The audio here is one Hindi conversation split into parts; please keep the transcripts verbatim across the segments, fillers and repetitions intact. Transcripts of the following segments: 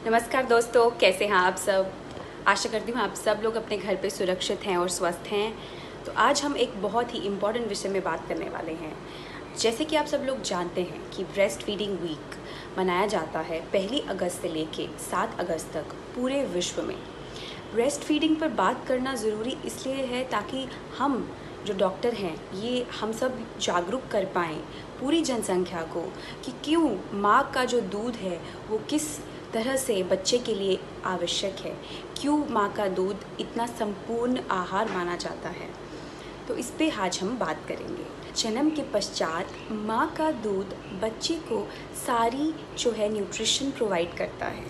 नमस्कार दोस्तों, कैसे हैं आप सब। आशा करती हूँ आप सब लोग अपने घर पे सुरक्षित हैं और स्वस्थ हैं। तो आज हम एक बहुत ही इम्पॉर्टेंट विषय में बात करने वाले हैं। जैसे कि आप सब लोग जानते हैं कि ब्रेस्ट फीडिंग वीक मनाया जाता है पहली अगस्त से लेके सात अगस्त तक पूरे विश्व में। ब्रेस्ट फीडिंग पर बात करना ज़रूरी इसलिए है ताकि हम जो डॉक्टर हैं ये हम सब जागरूक कर पाएँ पूरी जनसंख्या को कि क्यों माँ का जो दूध है वो किस तरह से बच्चे के लिए आवश्यक है, क्यों माँ का दूध इतना संपूर्ण आहार माना जाता है। तो इस पे आज हम बात करेंगे। जन्म के पश्चात माँ का दूध बच्चे को सारी जो है न्यूट्रिशन प्रोवाइड करता है।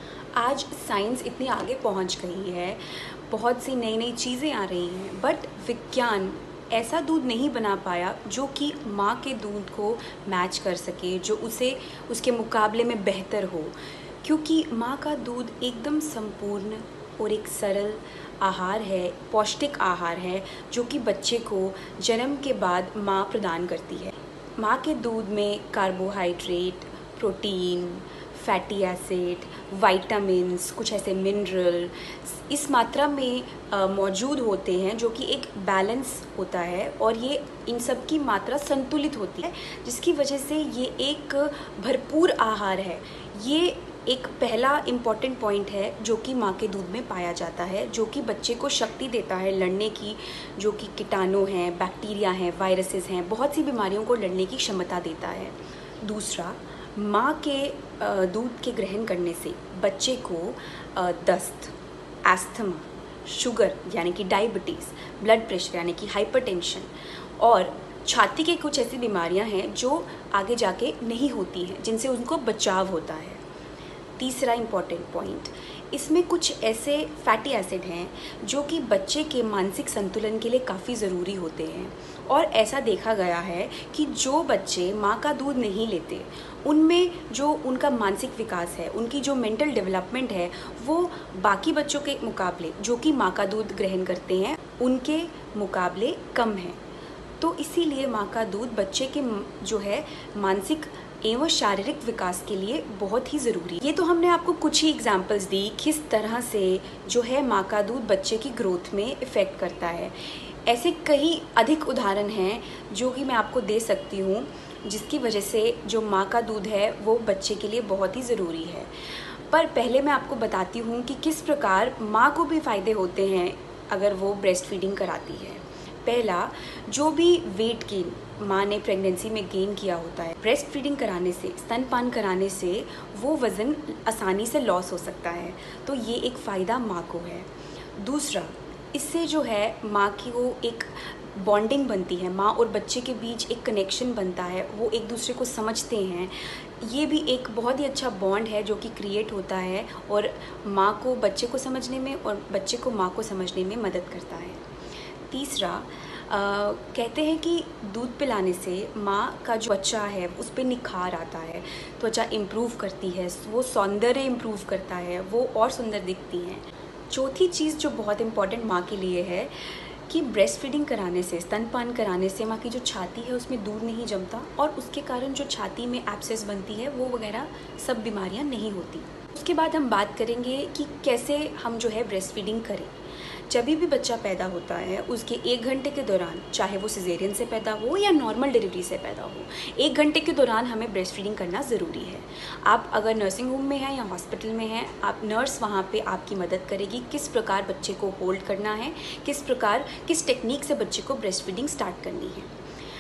आज साइंस इतनी आगे पहुँच गई है, बहुत सी नई नई चीज़ें आ रही हैं, बट विज्ञान ऐसा दूध नहीं बना पाया जो कि माँ के दूध को मैच कर सके, जो उसे उसके मुकाबले में बेहतर हो, क्योंकि माँ का दूध एकदम संपूर्ण और एक सरल आहार है, पौष्टिक आहार है जो कि बच्चे को जन्म के बाद माँ प्रदान करती है। माँ के दूध में carbohydrate, protein, fatty acid, vitamins, कुछ ऐसे मिनरल इस मात्रा में मौजूद होते हैं जो कि एक बैलेंस होता है और ये इन सब की मात्रा संतुलित होती है, जिसकी वजह से ये एक भरपूर आहार है। ये एक पहला इम्पॉर्टेंट पॉइंट है जो कि माँ के दूध में पाया जाता है, जो कि बच्चे को शक्ति देता है लड़ने की, जो कि कीटाणु हैं, बैक्टीरिया हैं, वायरसेस हैं, बहुत सी बीमारियों को लड़ने की क्षमता देता है। दूसरा, माँ के दूध के ग्रहण करने से बच्चे को दस्त, एस्थमा, शुगर यानी कि डायबिटीज़, ब्लड प्रेशर यानी कि हाइपरटेंशन और छाती के कुछ ऐसी बीमारियां हैं जो आगे जाके नहीं होती हैं, जिनसे उनको बचाव होता है। तीसरा इम्पॉर्टेंट पॉइंट, इसमें कुछ ऐसे फैटी एसिड हैं जो कि बच्चे के मानसिक संतुलन के लिए काफ़ी ज़रूरी होते हैं और ऐसा देखा गया है कि जो बच्चे माँ का दूध नहीं लेते उनमें जो उनका मानसिक विकास है, उनकी जो मेंटल डेवलपमेंट है, वो बाकी बच्चों के मुकाबले जो कि माँ का दूध ग्रहण करते हैं उनके मुकाबले कम है। तो इसीलिए माँ का दूध बच्चे के जो है मानसिक एवं शारीरिक विकास के लिए बहुत ही ज़रूरी है। ये तो हमने आपको कुछ ही एग्जांपल्स दी किस तरह से जो है माँ का दूध बच्चे की ग्रोथ में इफ़ेक्ट करता है। ऐसे कई अधिक उदाहरण हैं जो कि मैं आपको दे सकती हूँ, जिसकी वजह से जो माँ का दूध है वो बच्चे के लिए बहुत ही ज़रूरी है। पर पहले मैं आपको बताती हूँ कि किस प्रकार माँ को भी फ़ायदे होते हैं अगर वो ब्रेस्ट फीडिंग कराती है। पहला, जो भी वेट गेन माँ ने प्रेगनेंसी में गेन किया होता है, ब्रेस्ट फीडिंग कराने से, स्तनपान कराने से वो वज़न आसानी से लॉस हो सकता है, तो ये एक फ़ायदा माँ को है। दूसरा, इससे जो है माँ की वो एक बॉन्डिंग बनती है, माँ और बच्चे के बीच एक कनेक्शन बनता है, वो एक दूसरे को समझते हैं। ये भी एक बहुत ही अच्छा बॉन्ड है जो कि क्रिएट होता है और माँ को बच्चे को समझने में और बच्चे को माँ को समझने में मदद करता है। तीसरा, Uh, कहते हैं कि दूध पिलाने से माँ का जो त्वचा है उस पर निखार आता है, त्वचा इम्प्रूव करती है, वो सौंदर्य इम्प्रूव करता है, वो और सुंदर दिखती हैं। चौथी चीज़ जो बहुत इम्पॉर्टेंट माँ के लिए है कि ब्रेस्ट फीडिंग कराने से, स्तनपान कराने से माँ की जो छाती है उसमें दूध नहीं जमता और उसके कारण जो छाती में एब्सेस बनती है वो वगैरह सब बीमारियाँ नहीं होती। उसके बाद हम बात करेंगे कि कैसे हम जो है ब्रेस्ट फीडिंग करें। जब भी बच्चा पैदा होता है उसके एक घंटे के दौरान, चाहे वो सिजेरियन से पैदा हो या नॉर्मल डिलीवरी से पैदा हो, एक घंटे के दौरान हमें ब्रेस्ट फीडिंग करना ज़रूरी है। आप अगर नर्सिंग होम में हैं या हॉस्पिटल में हैं, आप नर्स वहाँ पे आपकी मदद करेगी किस प्रकार बच्चे को होल्ड करना है, किस प्रकार किस टेक्निक से बच्चे को ब्रेस्ट फीडिंग स्टार्ट करनी है।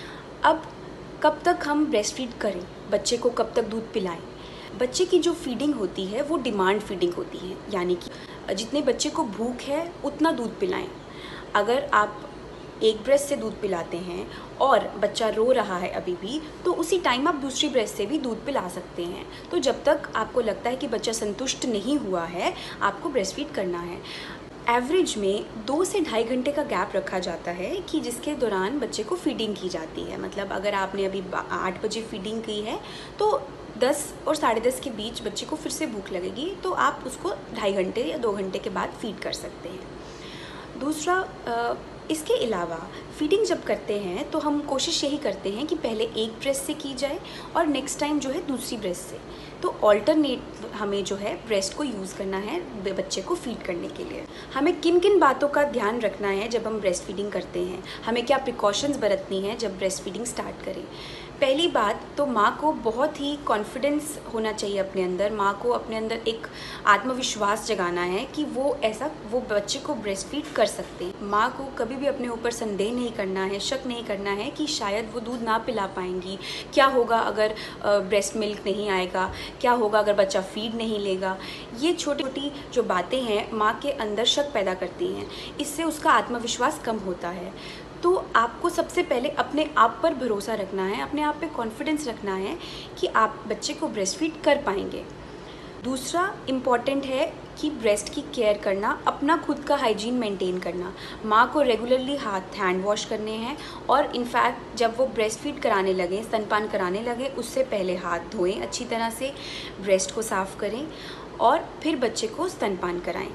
अब कब तक हम ब्रेस्ट फीड करें, बच्चे को कब तक दूध पिलाएँ। बच्चे की जो फीडिंग होती है वो डिमांड फीडिंग होती है, यानी कि जितने बच्चे को भूख है उतना दूध पिलाएं। अगर आप एक ब्रेस्ट से दूध पिलाते हैं और बच्चा रो रहा है अभी भी, तो उसी टाइम आप दूसरी ब्रेस्ट से भी दूध पिला सकते हैं। तो जब तक आपको लगता है कि बच्चा संतुष्ट नहीं हुआ है, आपको ब्रेस्ट फीड करना है। एवरेज में दो से ढाई घंटे का गैप रखा जाता है कि जिसके दौरान बच्चे को फीडिंग की जाती है। मतलब अगर आपने अभी आठ बजे फीडिंग की है तो दस और साढ़े दस के बीच बच्चे को फिर से भूख लगेगी, तो आप उसको ढाई घंटे या दो घंटे के बाद फीड कर सकते हैं। दूसरा, इसके अलावा फीडिंग जब करते हैं तो हम कोशिश यही करते हैं कि पहले एक ब्रेस्ट से की जाए और नेक्स्ट टाइम जो है दूसरी ब्रेस्ट से, तो ऑल्टरनेट हमें जो है ब्रेस्ट को यूज़ करना है बच्चे को फीड करने के लिए। हमें किन किन बातों का ध्यान रखना है जब हम ब्रेस्ट फीडिंग करते हैं, हमें क्या प्रिकॉशंस बरतनी है जब ब्रेस्ट फीडिंग स्टार्ट करें। पहली बात तो माँ को बहुत ही कॉन्फिडेंस होना चाहिए अपने अंदर। माँ को अपने अंदर एक आत्मविश्वास जगाना है कि वो ऐसा वो बच्चे को ब्रेस्ट फीड कर सकते हैं। माँ को कभी भी अपने ऊपर संदेह नहीं करना है, शक नहीं करना है कि शायद वो दूध ना पिला पाएंगी, क्या होगा अगर ब्रेस्ट मिल्क नहीं आएगा, क्या होगा अगर बच्चा फीड नहीं लेगा। ये छोटी छोटी जो बातें हैं माँ के अंदर शक पैदा करती हैं, इससे उसका आत्मविश्वास कम होता है। तो आपको सबसे पहले अपने आप पर भरोसा रखना है, अपने आप पे कॉन्फिडेंस रखना है कि आप बच्चे को ब्रेस्ट फीड कर पाएंगे। दूसरा इम्पॉर्टेंट है कि ब्रेस्ट की केयर करना, अपना खुद का हाइजीन मेंटेन करना। माँ को रेगुलरली हाथ हैंड वॉश करने हैं और इनफैक्ट जब वो ब्रेस्ट फीड कराने लगें, स्तनपान कराने लगें, उससे पहले हाथ धोएं अच्छी तरह से, ब्रेस्ट को साफ़ करें और फिर बच्चे को स्तनपान कराएं।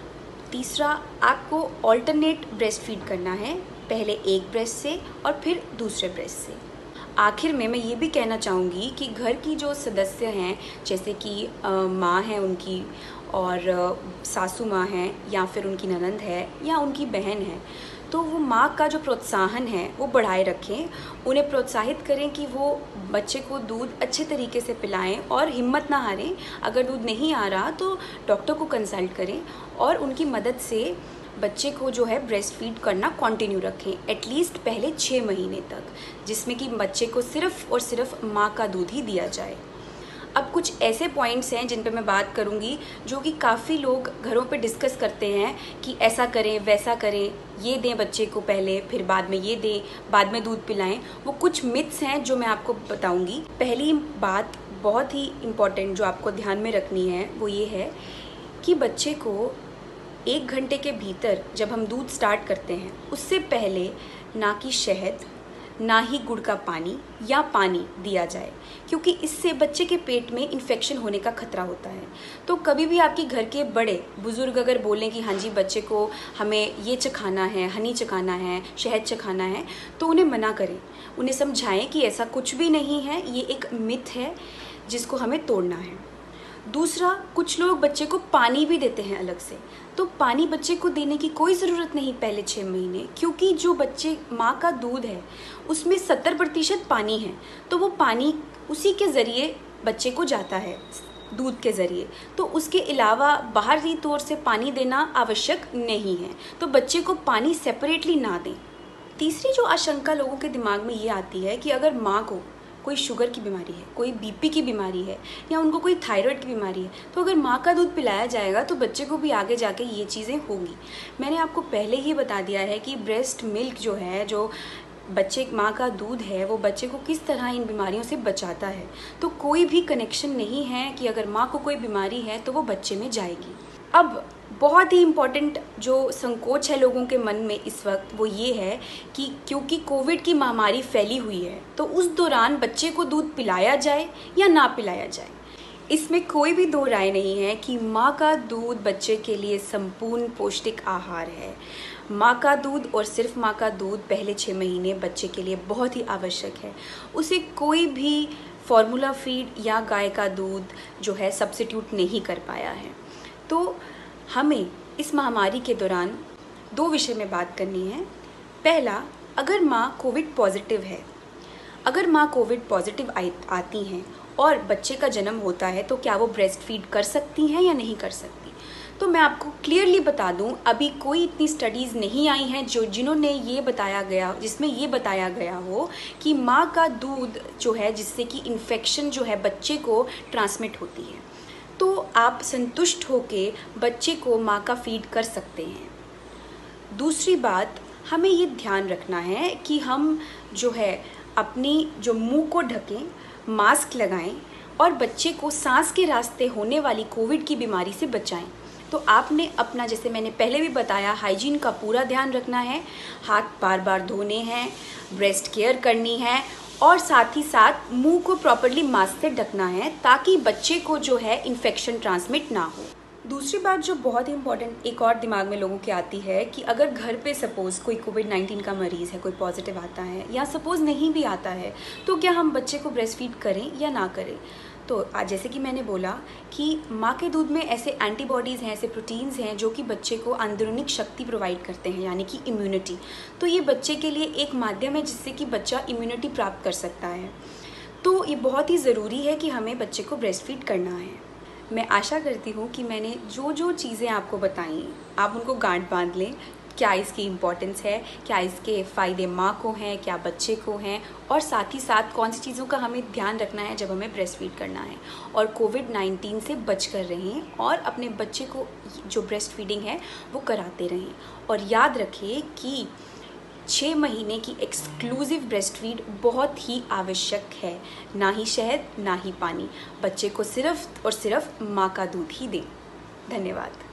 तीसरा, आपको ऑल्टरनेट ब्रेस्ट फीड करना है, पहले एक ब्रेस्ट से और फिर दूसरे ब्रेस्ट से। आखिर में मैं ये भी कहना चाहूँगी कि घर की जो सदस्य हैं, जैसे कि माँ हैं उनकी और सासू माँ हैं या फिर उनकी ननंद है या उनकी बहन है, तो वो माँ का जो प्रोत्साहन है वो बढ़ाए रखें। उन्हें प्रोत्साहित करें कि वो बच्चे को दूध अच्छे तरीके से पिलाएं और हिम्मत ना हारें। अगर दूध नहीं आ रहा तो डॉक्टर को कंसल्ट करें और उनकी मदद से बच्चे को जो है ब्रेस्ट फीड करना कंटिन्यू रखें, एटलीस्ट पहले छः महीने तक, जिसमें कि बच्चे को सिर्फ़ और सिर्फ माँ का दूध ही दिया जाए। अब कुछ ऐसे पॉइंट्स हैं जिन पे मैं बात करूँगी जो कि काफ़ी लोग घरों पे डिस्कस करते हैं कि ऐसा करें वैसा करें, ये दें बच्चे को पहले, फिर बाद में ये दें, बाद में दूध पिलाएं। वो कुछ मिथ्स हैं जो मैं आपको बताऊँगी। पहली बात बहुत ही इम्पॉर्टेंट जो आपको ध्यान में रखनी है वो ये है कि बच्चे को एक घंटे के भीतर जब हम दूध स्टार्ट करते हैं उससे पहले ना कि शहद, ना ही गुड़ का पानी या पानी दिया जाए, क्योंकि इससे बच्चे के पेट में इन्फेक्शन होने का खतरा होता है। तो कभी भी आपके घर के बड़े बुजुर्ग अगर बोलें कि हाँ जी बच्चे को हमें ये चखाना है, हनी चखाना है, शहद चखाना है, तो उन्हें मना करें, उन्हें समझाएं कि ऐसा कुछ भी नहीं है, ये एक मिथ है जिसको हमें तोड़ना है। दूसरा, कुछ लोग बच्चे को पानी भी देते हैं अलग से, तो पानी बच्चे को देने की कोई ज़रूरत नहीं पहले छः महीने, क्योंकि जो बच्चे माँ का दूध है उसमें सत्तर प्रतिशत पानी है, तो वो पानी उसी के ज़रिए बच्चे को जाता है, दूध के ज़रिए। तो उसके अलावा बाहरी तौर से पानी देना आवश्यक नहीं है, तो बच्चे को पानी सेपरेटली ना दें। तीसरी जो आशंका लोगों के दिमाग में ये आती है कि अगर माँ को कोई शुगर की बीमारी है, कोई बीपी की बीमारी है या उनको कोई थायराइड की बीमारी है, तो अगर माँ का दूध पिलाया जाएगा तो बच्चे को भी आगे जाके ये चीज़ें होंगी। मैंने आपको पहले ही बता दिया है कि ब्रेस्ट मिल्क जो है, जो बच्चे माँ का दूध है, वो बच्चे को किस तरह इन बीमारियों से बचाता है। तो कोई भी कनेक्शन नहीं है कि अगर माँ को कोई बीमारी है तो वो बच्चे में जाएगी। अब बहुत ही इम्पॉर्टेंट जो संकोच है लोगों के मन में इस वक्त वो ये है कि क्योंकि कोविड की महामारी फैली हुई है तो उस दौरान बच्चे को दूध पिलाया जाए या ना पिलाया जाए। इसमें कोई भी दो राय नहीं है कि माँ का दूध बच्चे के लिए संपूर्ण पौष्टिक आहार है। माँ का दूध और सिर्फ माँ का दूध पहले छः महीने बच्चे के लिए बहुत ही आवश्यक है। उसे कोई भी फॉर्मूला फीड या गाय का दूध जो है सब्स्टिट्यूट नहीं कर पाया है। तो हमें इस महामारी के दौरान दो विषय में बात करनी है। पहला, अगर माँ कोविड पॉजिटिव है, अगर माँ कोविड पॉजिटिव आती हैं और बच्चे का जन्म होता है तो क्या वो ब्रेस्ट फीड कर सकती हैं या नहीं कर सकती। तो मैं आपको क्लियरली बता दूं, अभी कोई इतनी स्टडीज़ नहीं आई हैं जो जिन्होंने ये बताया गया जिसमें ये बताया गया हो कि माँ का दूध जो है जिससे कि इन्फेक्शन जो है बच्चे को ट्रांसमिट होती है। तो आप संतुष्ट होकर बच्चे को माँ का फीड कर सकते हैं। दूसरी बात, हमें ये ध्यान रखना है कि हम जो है अपनी जो मुंह को ढकें, मास्क लगाएं और बच्चे को सांस के रास्ते होने वाली कोविड की बीमारी से बचाएं। तो आपने अपना, जैसे मैंने पहले भी बताया, हाइजीन का पूरा ध्यान रखना है, हाथ बार बार धोने हैं, ब्रेस्ट केयर करनी है और साथ ही साथ मुंह को प्रॉपर्ली मास्क से ढकना है ताकि बच्चे को जो है इन्फेक्शन ट्रांसमिट ना हो। दूसरी बात जो बहुत ही इंपॉर्टेंट एक और दिमाग में लोगों की आती है कि अगर घर पे सपोज़ कोई कोविड नाइन्टीन का मरीज़ है, कोई पॉजिटिव आता है या सपोज़ नहीं भी आता है, तो क्या हम बच्चे को ब्रेस्ट फीड करें या ना करें। तो आज जैसे कि मैंने बोला कि माँ के दूध में ऐसे एंटीबॉडीज़ हैं, ऐसे प्रोटीन्स हैं जो कि बच्चे को अंदरूनी शक्ति प्रोवाइड करते हैं, यानी कि इम्यूनिटी। तो ये बच्चे के लिए एक माध्यम है जिससे कि बच्चा इम्यूनिटी प्राप्त कर सकता है। तो ये बहुत ही ज़रूरी है कि हमें बच्चे को ब्रेस्ट फीड करना है। मैं आशा करती हूँ कि मैंने जो जो चीज़ें आपको बताई आप उनको गांठ बांध लें। क्या इसकी इम्पोर्टेंस है, क्या इसके फ़ायदे माँ को हैं, क्या बच्चे को हैं, और साथ ही साथ कौन सी चीज़ों का हमें ध्यान रखना है जब हमें ब्रेस्ट फीड करना है। और कोविड नाइन्टीन से बच कर रहें और अपने बच्चे को जो ब्रेस्ट फीडिंग है वो कराते रहें। और याद रखें कि छः महीने की एक्सक्लूसिव ब्रेस्ट फीड बहुत ही आवश्यक है, ना ही शहद ना ही पानी। बच्चे को सिर्फ और सिर्फ माँ का दूध ही दें। धन्यवाद।